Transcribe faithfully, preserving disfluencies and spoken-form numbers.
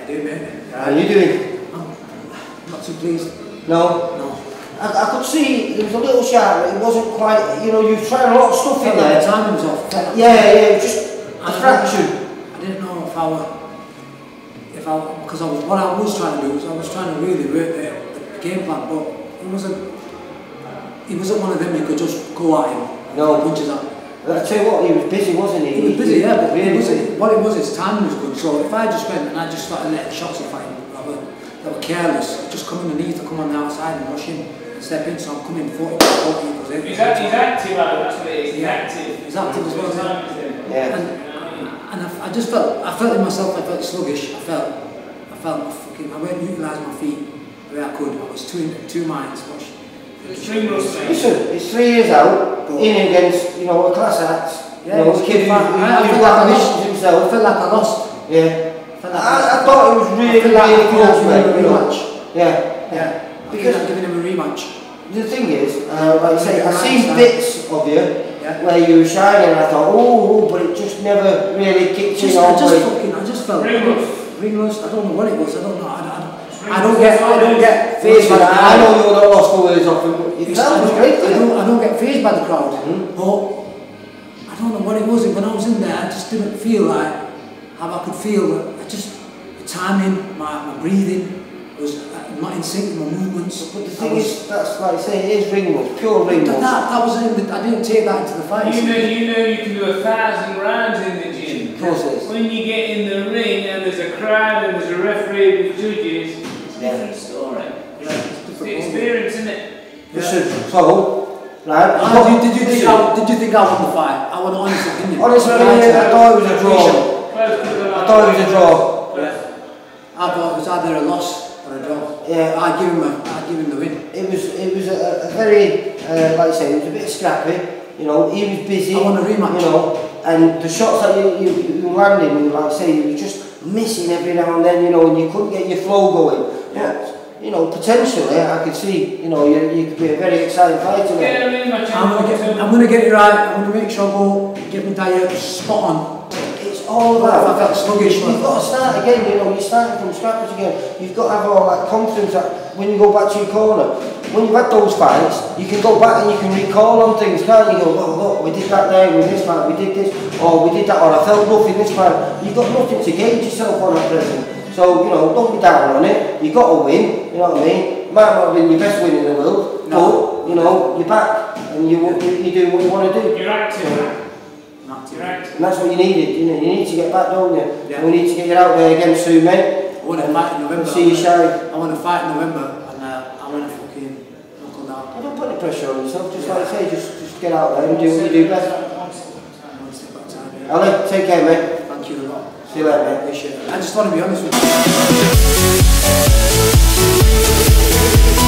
do, mate. How are you doing? I'm not too pleased. No? No. I, I could see it was a little sharp, it wasn't quite, you know, you were trying a lot of stuff in there. The timing was off. Yeah, yeah, just a fraction. I didn't know if I were, if I, because I was, what I was trying to do was I was trying to really work the, the game plan, but it wasn't, he wasn't one of them you could just go at him. No. Punches up. I tell you what, he was busy, wasn't he? He was busy, yeah, but really it was, busy. what it was, his timing was good. So if I just went and I just started letting shots off at him that were, that were careless, just come underneath or come on the outside and rush in and step in, so I'm coming forty, forty equals eight. He's, act, he's active, Adam, that's what it is. He's yeah. active. He's active as well. Yeah. Yeah. And, and I, I just felt, I felt in myself, I felt sluggish. I felt, I felt fucking, I weren't utilising my feet the way I could. I was two, two minds. Listen, it's three years out, but in against, you know, a class act. Yeah, you know, a kid who, I, I, I who felt like I lost himself. I felt like I lost. Yeah. I, felt like I, I, I thought it was really, like really close, mate. a You know. rematch. Yeah. Yeah. Because I'm giving him a rematch. the thing is, uh, like I say, I've seen Right, bits of you yeah. where you were shining and I thought, oh, but it just never really kicked Just, in I all just the way. fucking, I just felt Ring rust. ring rust. I don't know what it was. I don't know. I, I, I don't get, I don't get Phased phased by by the, the I know crowd. you're not lost for words off him, but you It's- felt I was don't, great, I didn't don't, it? I don't get phased by the crowd, Mm. but I don't know what it was. When I was in there, I just didn't feel like how I could feel. I just the timing, my, my breathing was not in sync with my movements. But the thing was, is, that's like I say, it is ring rust, pure ring that, rust. that, that was in the, I didn't take that into the fight. You know, you know you can do a thousand rounds in the gym. Of course it is. When you get in the ring and there's a crowd and there's a referee with judges, it's a Yeah. different story. Yeah, it's It's the different. experience, isn't it? Listen, so, right, Ah, did, did you think listen, I, did you think I won the fight? I want an honest opinion. honestly, Right, I thought it was a draw. Close to the I thought it was a draw. Yeah. I thought it was either a loss or a draw. Yeah. I'd give him a, I'd give him the win. It was, it was a, a very, uh, like I say, it was a bit scrappy. You know, he was busy. I want a rematch. You know, and the shots that you, you, you were landing, you like I say, you were just missing every now and then. You know, and you couldn't get your flow going. Yeah. But, you know, potentially, I could see, you know, you, you could be a very exciting fighter. Get There. a rematch. I'm gonna get, I'm gonna get it right. I'm gonna make sure I go get my diet spot on. It's all But about. if I felt sluggish, You've got to start again. You know, you're starting from scratch again. You've got to have all that confidence that when you go back to your corner, when you've had those fights, you can go back and you can recall on things, can't you? Go, oh, look, we did that there with this fight, we did this, or we did that, or I felt rough in this fight. You've got nothing to gauge yourself on at present. So, you know, don't be down on it. You've got to win, you know what I mean? Might not have been your best win in the world, No. but, you know, you're back and you, you, you do what you want to do. You're active. Not You're active. And that's what you needed, you know, you need to get back, don't you? Yeah. And we need to get you out there again soon, mate. I want to fight in November. See you shine. I want to fight in November, and uh, I want to fucking knuckle down. Don't put any pressure on yourself, just like I say, just, just get out there and do what you do best. One step at a time. Yeah. Ali, take care, mate. Thank you a lot. See you later, mate. Appreciate it. I just want to be honest with you.